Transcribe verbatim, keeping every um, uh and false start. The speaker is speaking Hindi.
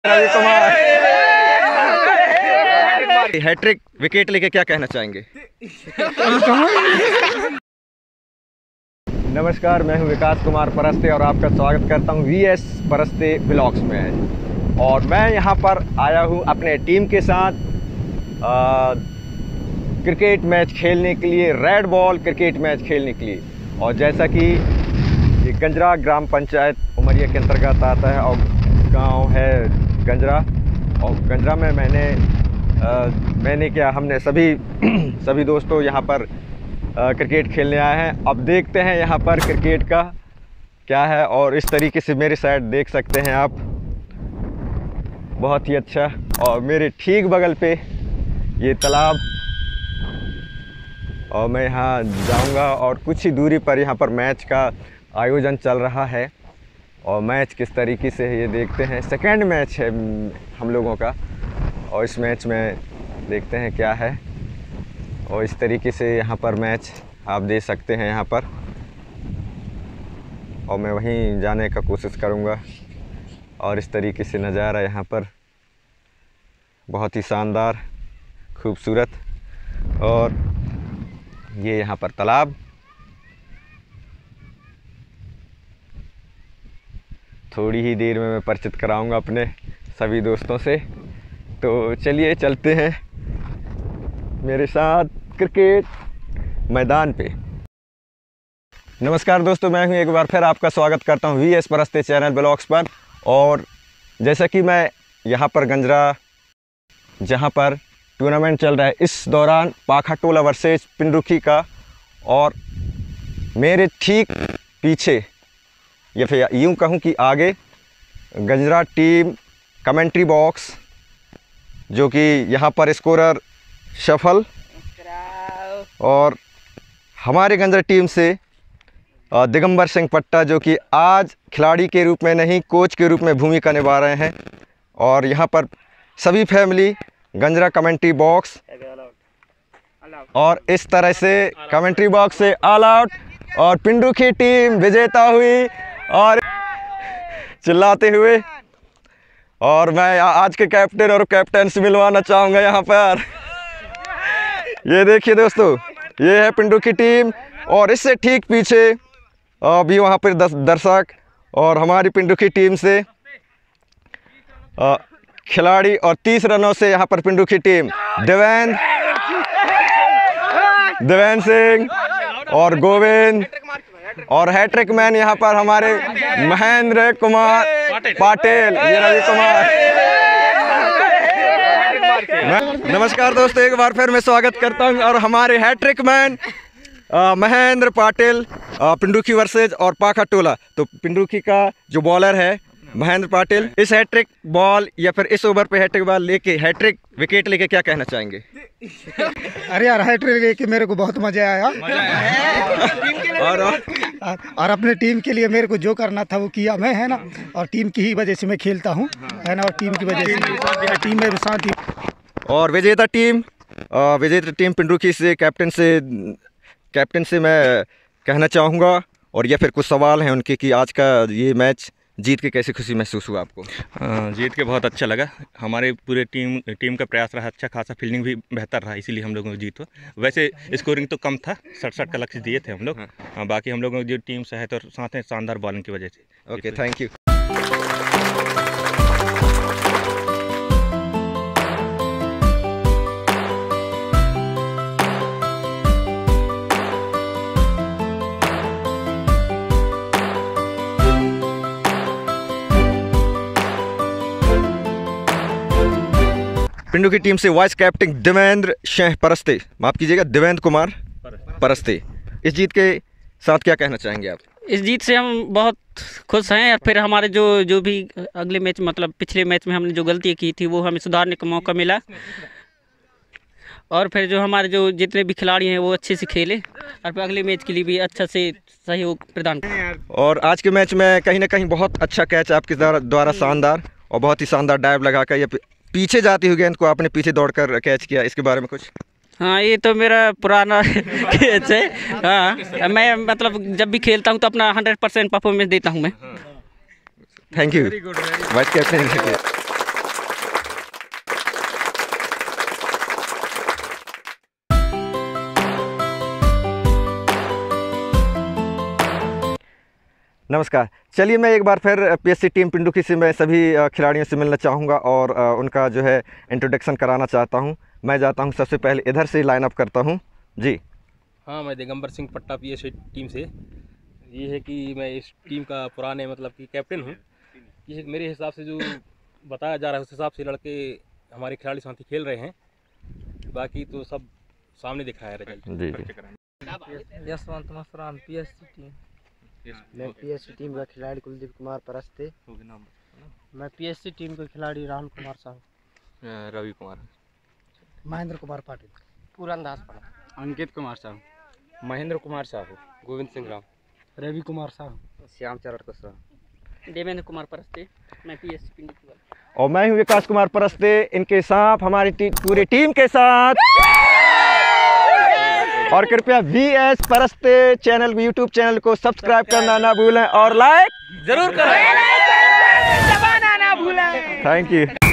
रवि कुमार हैट्रिक विकेट लेके क्या कहना चाहेंगे? नमस्कार, मैं हूं विकास कुमार परस्ते और आपका स्वागत करता हूं वी एस परस्ते ब्लॉग्स में। और मैं यहां पर आया हूं अपने टीम के साथ आ, क्रिकेट मैच खेलने के लिए, रेड बॉल क्रिकेट मैच खेलने के लिए। और जैसा कि ये गंजरा ग्राम पंचायत उमरिया के अंतर्गत आता है और गांव है गंजरा। और गंजरा में मैंने आ, मैंने क्या हमने सभी सभी दोस्तों यहाँ पर आ, क्रिकेट खेलने आए हैं। अब देखते हैं यहाँ पर क्रिकेट का क्या है। और इस तरीके से मेरे साइड देख सकते हैं आप, बहुत ही अच्छा। और मेरे ठीक बगल पे ये तालाब, और मैं यहाँ जाऊँगा और कुछ ही दूरी पर यहाँ पर मैच का आयोजन चल रहा है। और मैच किस तरीके से है ये देखते हैं। सेकेंड मैच है हम लोगों का और इस मैच में देखते हैं क्या है। और इस तरीके से यहाँ पर मैच आप देख सकते हैं यहाँ पर। और मैं वहीं जाने का कोशिश करूँगा। और इस तरीके से नज़ारा यहाँ पर बहुत ही शानदार, खूबसूरत। और ये यहाँ पर तालाब, थोड़ी ही देर में मैं परिचित कराऊंगा अपने सभी दोस्तों से। तो चलिए चलते हैं मेरे साथ क्रिकेट मैदान पे। नमस्कार दोस्तों, मैं हूं एक बार फिर आपका स्वागत करता हूं V S Paraste channel blogs पर। और जैसा कि मैं यहां पर गंजरा, जहां पर टूर्नामेंट चल रहा है, इस दौरान पाखाटोला वर्सेस पिंडुखी का, और मेरे ठीक पीछे या फिर यूँ कहूँ कि आगे गंजरा टीम कमेंट्री बॉक्स, जो कि यहाँ पर स्कोरर सफल, और हमारे गंजरा टीम से दिगंबर सिंह पट्टा, जो कि आज खिलाड़ी के रूप में नहीं कोच के रूप में भूमिका निभा रहे हैं। और यहाँ पर सभी फैमिली गंजरा कमेंट्री बॉक्स, और इस तरह से कमेंट्री बॉक्स से ऑल आउट, और पिंडुखी टीम विजेता हुई और चिल्लाते हुए। और मैं आज के कैप्टन और कैप्टन से मिलवाना चाहूँगा यहाँ पर। ये देखिए दोस्तों, ये है पिंडुखी टीम, और इससे ठीक पीछे अभी वहाँ पर दस दर्शक और हमारी पिंडुखी टीम से खिलाड़ी। और तीस रनों से यहाँ पर पिंडुखी टीम देवेंद्र देवेंद्र सिंह और गोविंद, और हैट्रिक मैन यहाँ पर हमारे महेंद्र कुमार पाटिल, ये रवि कुमार। नमस्कार दोस्तों, एक बार फिर मैं स्वागत करता हूँ। और हमारे hat trick man Mahendra Patil, Pindukhi versus और पाखाटोला। तो पिंडुखी का जो बॉलर है महेंद्र पाटिल, इस हैट्रिक बॉल या फिर इस ओवर पे हैट्रिक बॉल लेके, हैट्रिक विकेट लेके क्या कहना चाहेंगे? अरे यार, हैट्रिक लेके मेरे को बहुत मजा आया। और और अपने टीम के लिए मेरे को जो करना था वो किया मैं, है ना। और टीम की ही वजह से मैं खेलता हूँ, है ना। और टीम की वजह से टीम में शांति। और विजेता टीम विजेता टीम पिंडुखी से कैप्टन से कैप्टन से मैं कहना चाहूँगा, और या फिर कुछ सवाल हैं उनके कि आज का ये मैच जीत के कैसी खुशी महसूस हुआ आपको? आ, जीत के बहुत अच्छा लगा। हमारे पूरे टीम टीम का प्रयास रहा, अच्छा खासा फील्डिंग भी बेहतर रहा, इसीलिए हम लोगों को जीत हुआ। वैसे स्कोरिंग तो कम था, सड़सठ का लक्ष्य दिए थे हम लोग। हाँ। बाकी हम लोगों की जो टीम से है तो साथ हैं शानदार बॉलिंग की वजह से। Okay, thank you. Pindukhi team से वाइस कैप्टन देवेंद्र सिंह परस्ते, माफ़ कीजिएगा देवेंद्र कुमार परस्ते, इस जीत के साथ क्या कहना चाहेंगे आप? इस जीत से हम बहुत खुश हैं। और फिर हमारे जो जो भी अगले मैच, मतलब पिछले मैच में हमने जो गलती की थी वो हमें सुधारने का मौका मिला। और फिर जो हमारे जो जितने भी खिलाड़ी हैं वो अच्छे से खेले, और फिर अगले मैच के लिए भी अच्छा से सहयोग प्रदान करें। और आज के मैच में कहीं ना कहीं बहुत अच्छा कैच आपके द्वारा शानदार, और बहुत ही शानदार डाइव लगाकर या पीछे जाती हुई गेंद को आपने पीछे दौड़कर कैच किया, इसके बारे में कुछ? हाँ, ये तो मेरा पुराना कैच है। हाँ, मैं मतलब जब भी खेलता हूँ तो अपना हंड्रेड परसेंट परफॉर्मेंस देता हूँ मैं। Thank you vice captain. नमस्कार। चलिए मैं एक बार फिर पीएससी टीम पिंडुकी से मैं सभी खिलाड़ियों से मिलना चाहूँगा और उनका जो है इंट्रोडक्शन कराना चाहता हूँ। मैं जाता हूँ सबसे पहले इधर से लाइन अप करता हूँ जी। हाँ, मैं दिगंबर सिंह पट्टा पीएससी टीम से। ये है कि मैं इस टीम का पुराने मतलब कि कैप्टन हूँ। ये मेरे हिसाब से जो बताया जा रहा है उस हिसाब से लड़के हमारे खिलाड़ी साथी खेल रहे हैं, बाकी तो सब सामने दिख रहा है रिजल्ट। जी जी। Yashwant Masran PSC team. मैं पीएससी टीम का खिलाड़ी कुलदीप कुमार परस्ते। मैं पीएससी टीम का खिलाड़ी राहुल कुमार साहू। रवि कुमार, महेंद्र कुमार पाटिल, पूरन दास पड़ा, अंकित कुमार साहू, महेंद्र कुमार साहू, गोविंद सिंह राम, रवि कुमार साहू, श्याम चरण कुशवाहा, देवेंद्र कुमार परस्ते। मैं पीएससी पिंडुकी वाला। और मैं हूँ विकास कुमार परस्ते। इनके साथ हमारी टी, पूरी टीम के साथ और कृपया V S Paraste channel YouTube channel को सब्सक्राइब करना ना भूलें और लाइक जरूर करें। Thank you.